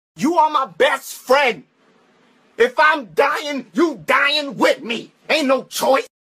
You are my best friend. If I'm dying, you dying with me. Ain't no choice.